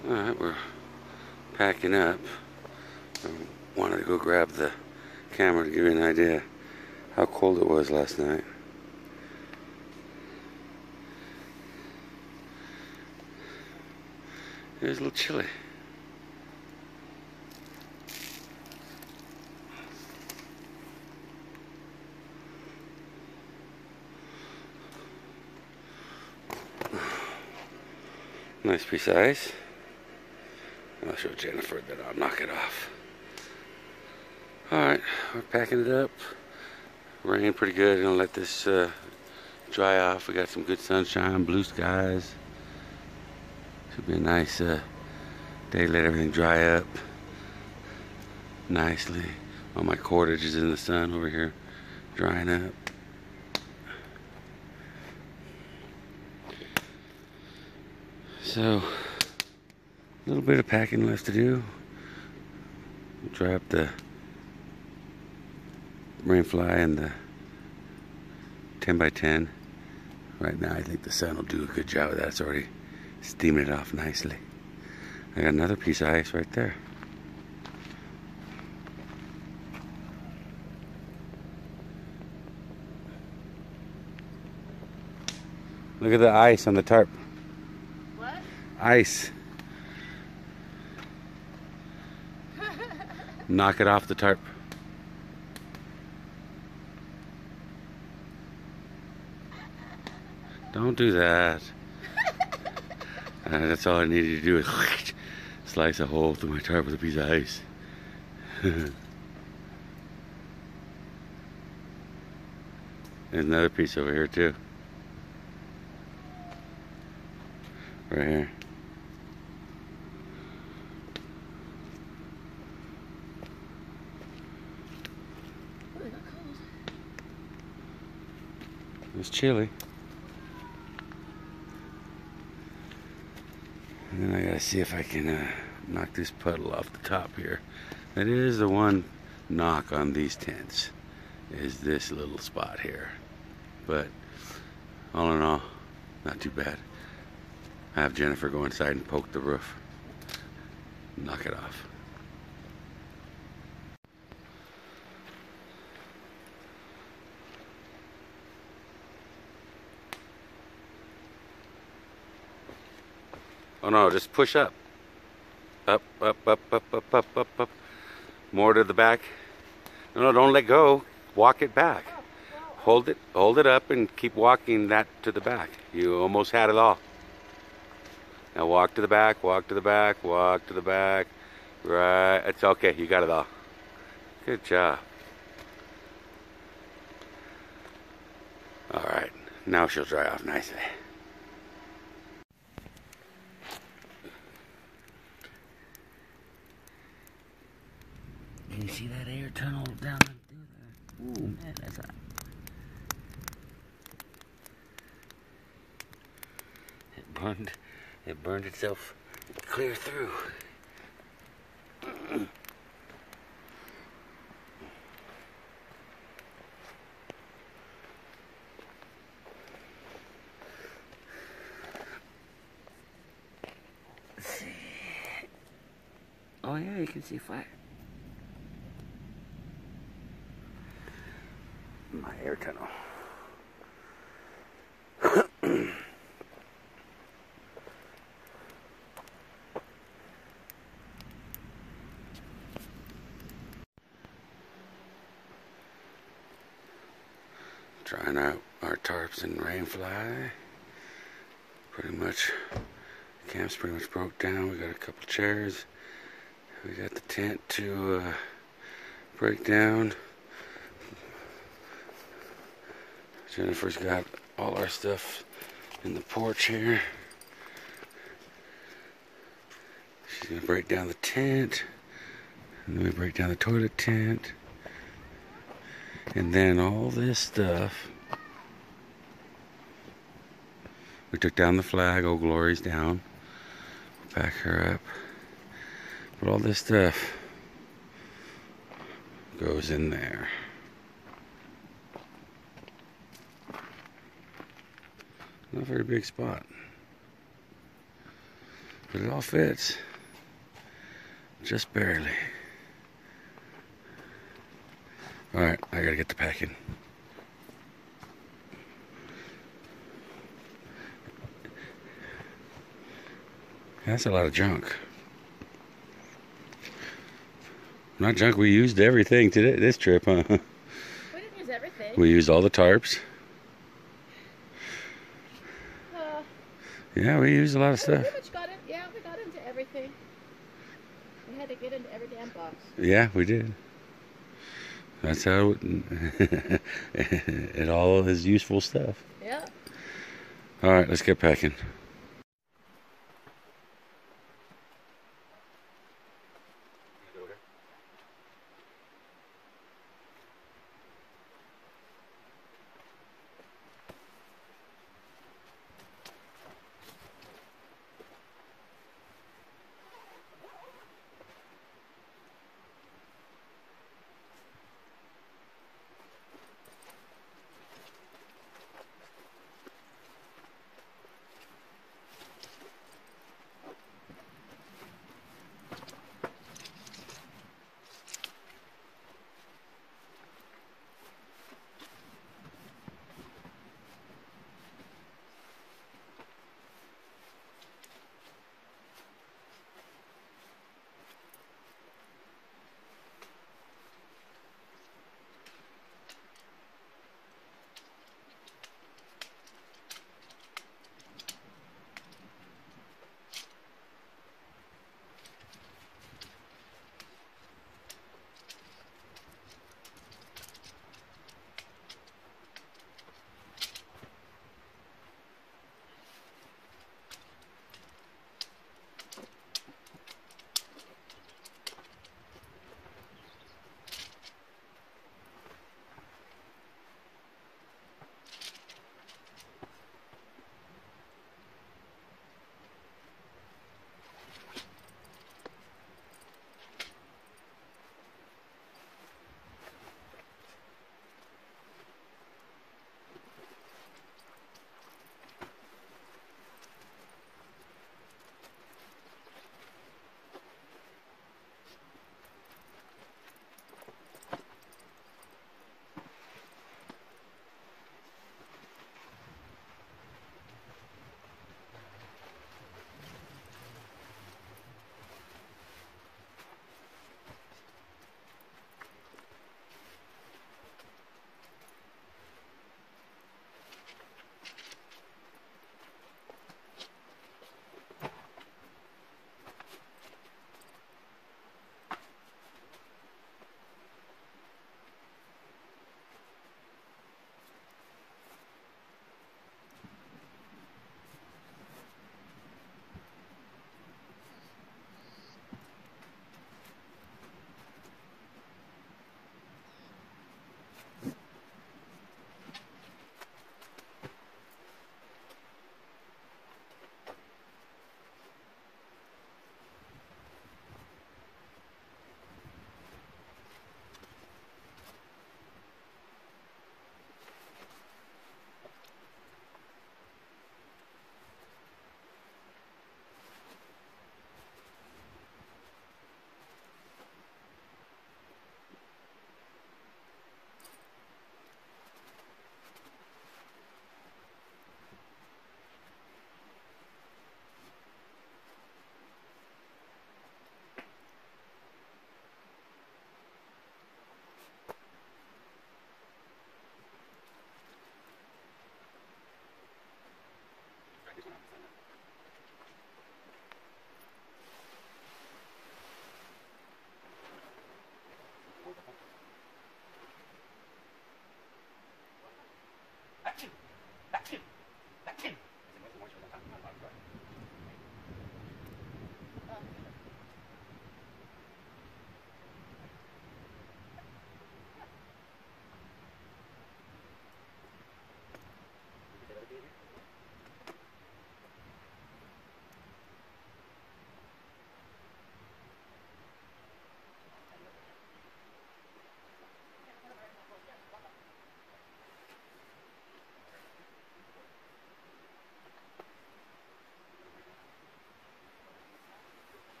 Alright, we're packing up. I wanted to go grab the camera to give you an idea how cold it was last night. It was a little chilly. Nice piece of ice. I'll show Jennifer, then I'll knock it off. Alright, we're packing it up. Rain pretty good. Gonna let this dry off. We got some good sunshine, blue skies. Should be a nice day. Let everything dry up nicely. All my cordage is in the sun over here, drying up. So, a little bit of packing left to do. Dry up the Rainfly and the 10x10. Right now I think the sun will do a good job of that. It's already steaming it off nicely. I got another piece of ice right there. Look at the ice on the tarp. What? Ice. Knock it off the tarp. Don't do that. That's all I needed to do is slice a hole through my tarp with a piece of ice. There's another piece over here too. Right here. It's chilly. And then I gotta see if I can knock this puddle off the top here. That is the one knock on these tents, is this little spot here. But all in all, not too bad. I have Jennifer go inside and poke the roof. Knock it off. Oh no, just push up. Up, up, up, up, up, up, up, up. More to the back. No, don't let go. Walk it back. Hold it up and keep walking that to the back. You almost had it all. Now walk to the back, walk to the back, walk to the back. Right, it's okay, you got it all. Good job. All right, now she'll dry off nicely. Can you see that air tunnel down through there? Ooh, man, that's hot. It burned itself clear through. Let's see. Oh yeah, you can see fire. My air tunnel. Trying out our tarps and Rainfly. Pretty much, the camp's pretty much broke down. We got a couple chairs. We got the tent to break down. Jennifer's got all our stuff in the porch here. She's gonna break down the tent. And then we break down the toilet tent. And then all this stuff. We took down the flag, Old Glory's down. Back her up. But all this stuff goes in there. Not a very big spot. But it all fits. Just barely. Alright, I gotta get to packing. That's a lot of junk. Not junk, we used everything today, this trip, huh? We didn't use everything. We used all the tarps. Yeah, we used a lot of We stuff. pretty much got it. Yeah, we got into everything. We had to get into every damn box. Yeah, we did. That's how it all is useful stuff. Yeah. Alright, let's get packing.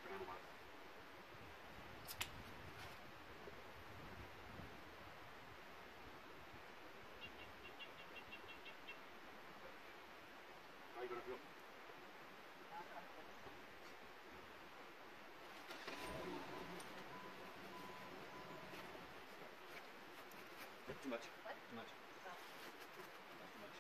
Too much. Too much. Too much.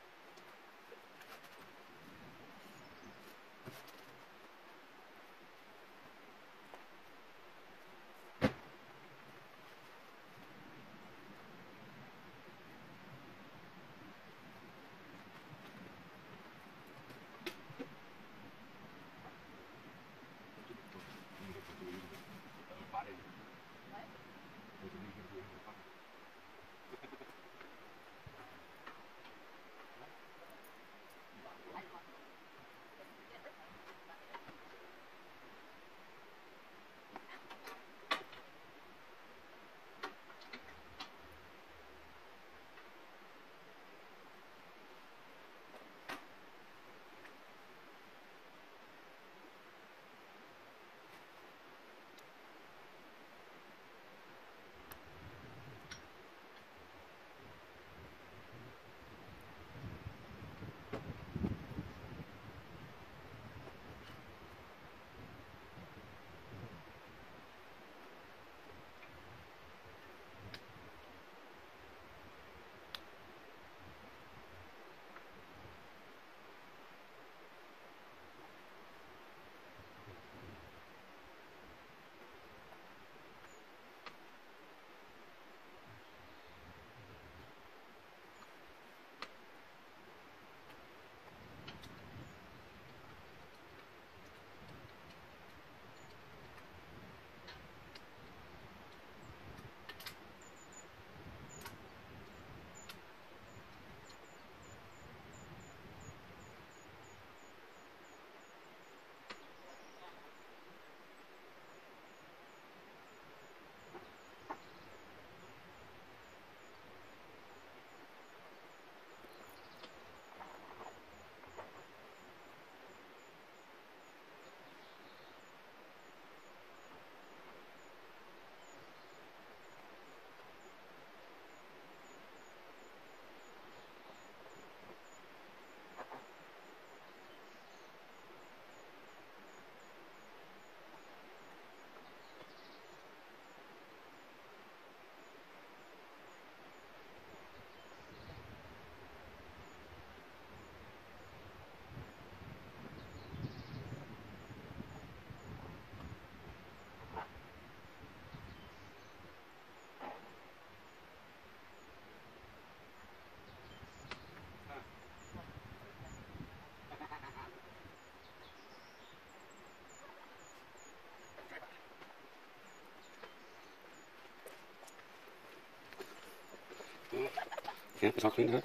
Yeah, it's all cleaned up.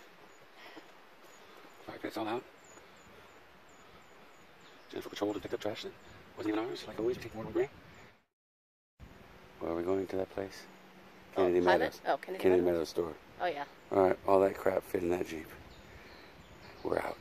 Alright, it's all out. Jennifer patrolled and picked up trash that wasn't even ours. Like always, we take more than we bring. Where are we going to that place? Kennedy Meadows. Oh, Kennedy Meadows store. Oh, yeah. Alright, all that crap fit in that Jeep. We're out.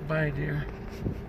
Bye, dear.